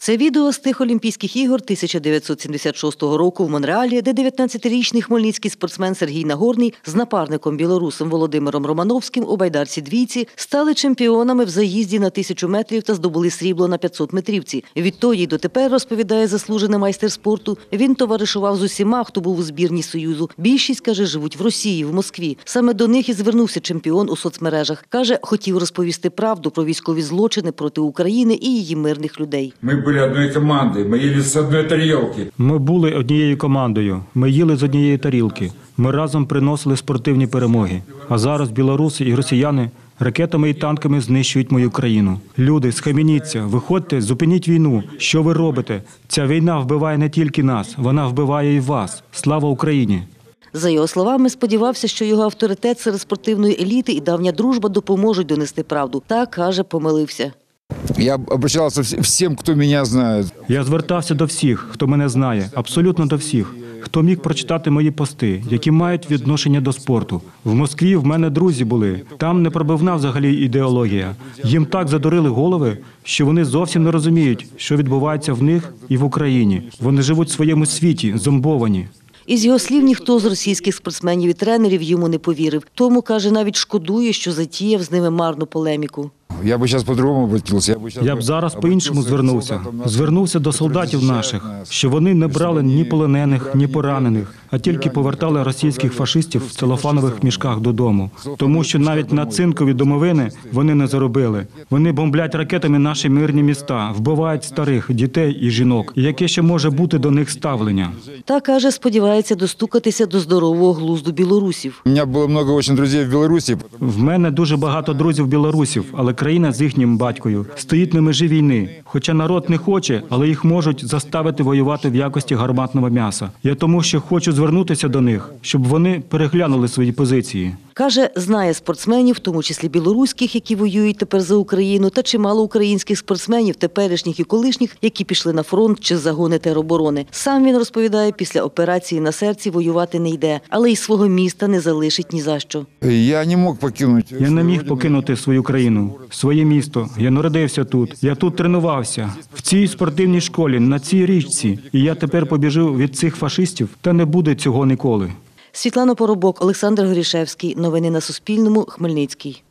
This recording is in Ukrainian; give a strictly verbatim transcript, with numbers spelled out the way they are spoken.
Це відео з тих Олімпійських ігор тисяча дев'ятсот сімдесят шостого року в Монреалі, де дев'ятнадцятирічний хмельницький спортсмен Сергій Нагорний з напарником білорусом Володимиром Романовським у байдарці двійці стали чемпіонами в заїзді на тисячу метрів та здобули срібло на п'ятсот метрівці. Відтоді й дотепер, розповідає заслужений майстер спорту, він товаришував з усіма, хто був у збірній Союзу. Більшість, каже, живуть в Росії, в Москві. Саме до них і звернувся чемпіон у соцмережах. Каже, хотів розповісти правду про військові злочини проти України і її мирних людей. Ми були однією командою, ми їли з однієї тарілки. Ми були однією командою, ми їли з однієї тарілки. Ми разом приносили спортивні перемоги. А зараз білоруси і росіяни ракетами і танками знищують мою країну. Люди, схаменіться, виходьте, зупиніть війну. Що ви робите? Ця війна вбиває не тільки нас, вона вбиває і вас. Слава Україні! За його словами, сподівався, що його авторитет серед спортивної еліти і давня дружба допоможуть донести правду. Та, каже, помилився. Я обращався всім, хто мене знає. Я звертався до всіх, хто мене знає, абсолютно до всіх, хто міг прочитати мої пости, які мають відношення до спорту. В Москві в мене друзі були, там не пробивна взагалі ідеологія. Їм так задурили голови, що вони зовсім не розуміють, що відбувається в них і в Україні. Вони живуть в своєму світі, зомбовані. Із його слів, ніхто з російських спортсменів і тренерів йому не повірив. Тому, каже, навіть шкодує, що затіяв з ними марну полеміку. Я б зараз по-другому обратився. Я б зараз по-іншому звернувся. Звернувся до солдатів наших, що вони не брали ні полонених, ні поранених, а тільки повертали російських фашистів в целофанових мішках додому. Тому що навіть на цинкові домовини вони не заробили. Вони бомблять ракетами наші мирні міста, вбивають старих, дітей і жінок. Яке ще може бути до них ставлення? Та, каже, сподівається достукатися до здорового глузду білорусів. У мене було багато дуже друзів в Білорусі. В мене дуже багато друзів білорусів, але країна з їхнім батькою стоїть на межі війни. Хоча народ не хоче, але їх можуть заставити воювати в якості гарматного м'яса. Я тому що хочу звернутися до них, щоб вони переглянули свої позиції. Каже, знає спортсменів, в тому числі білоруських, які воюють тепер за Україну, та чимало українських спортсменів, теперішніх і колишніх, які пішли на фронт чи загони тероборони. Сам він розповідає, після операції на серці воювати не йде, але й свого міста не залишить ні за що. Я не мог покинути. Я не міг покинути свою країну, своє місто. Я народився тут. Я тут тренувався. В цій спортивній школі, на цій річці. І я тепер побіжу від цих фашистів, та не буде цього ніколи. Світлана Поробок, Олександр Горішевський. Новини на Суспільному. Хмельницький.